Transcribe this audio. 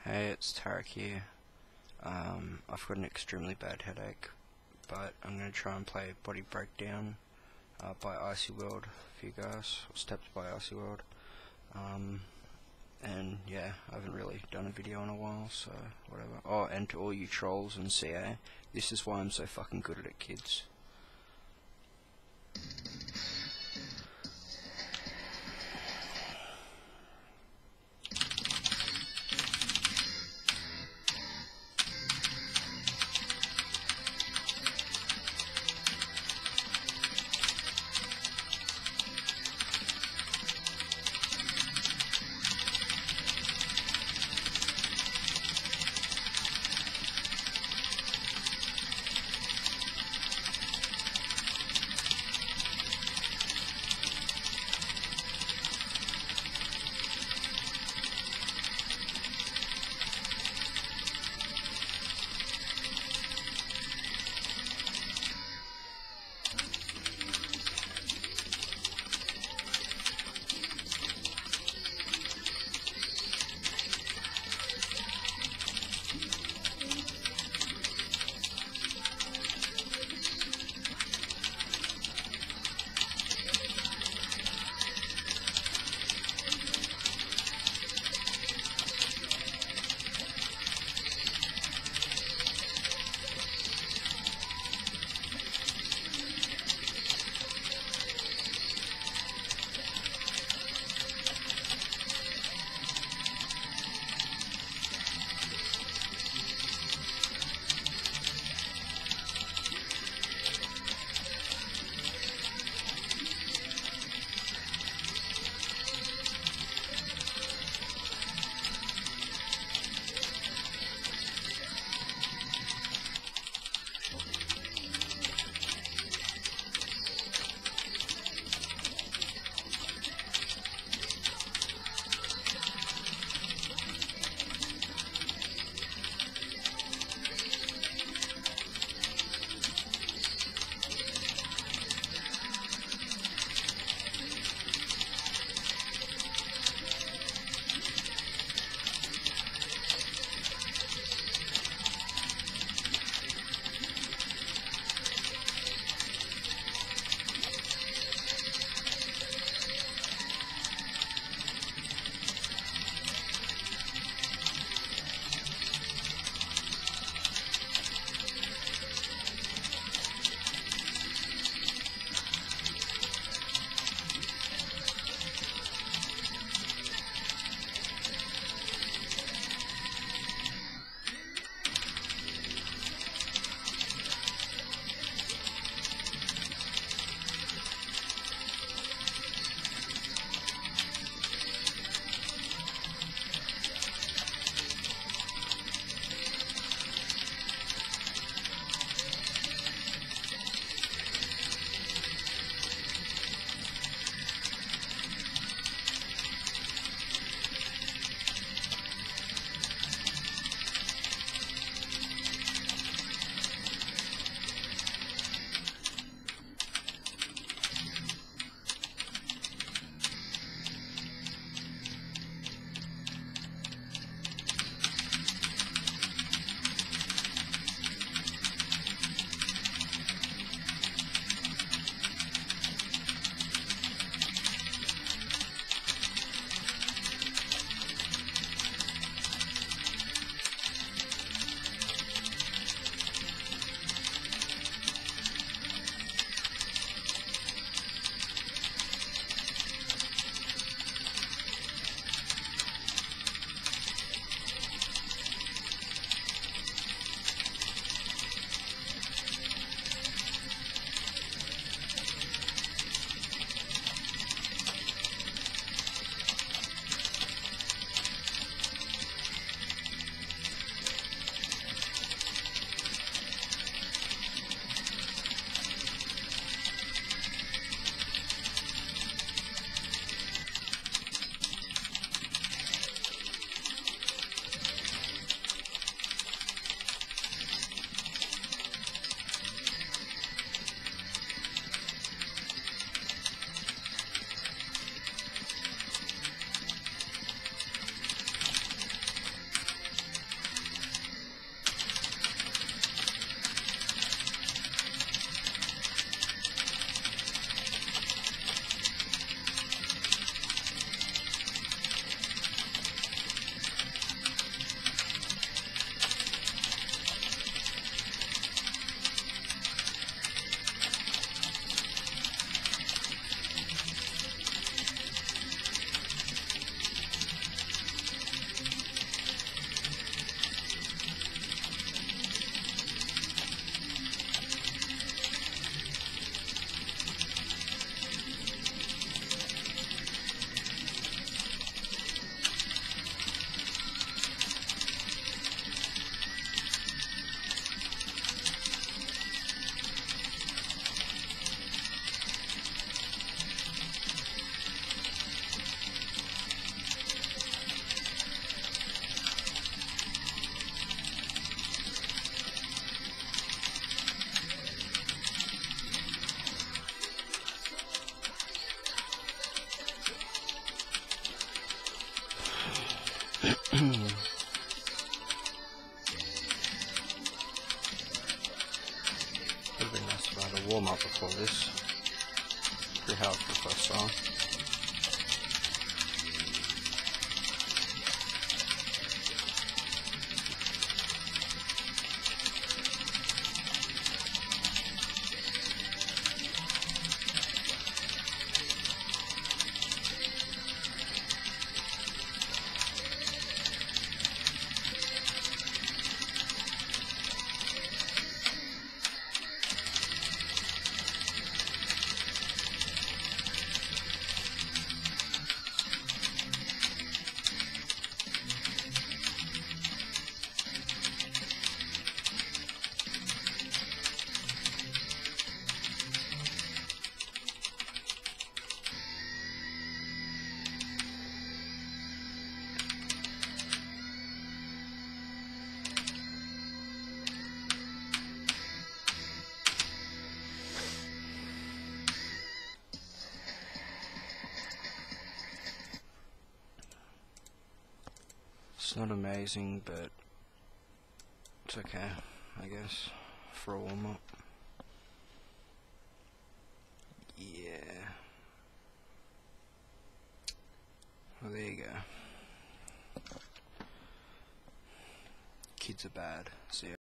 Hey, it's Tarek here. I've got an extremely bad headache, but I'm going to try and play Body Breakdown by Icy World for you guys, or Steps by Icy World. And yeah, I haven't really done a video in a while, so whatever. Oh, and to all you trolls and CA, this is why I'm so fucking good at it, kids. Would have been nice to have a warm up before this. Pretty hard for the first song. It's not amazing, but it's okay, I guess, for a warm-up. Yeah. Well, there you go. Kids are bad. See ya.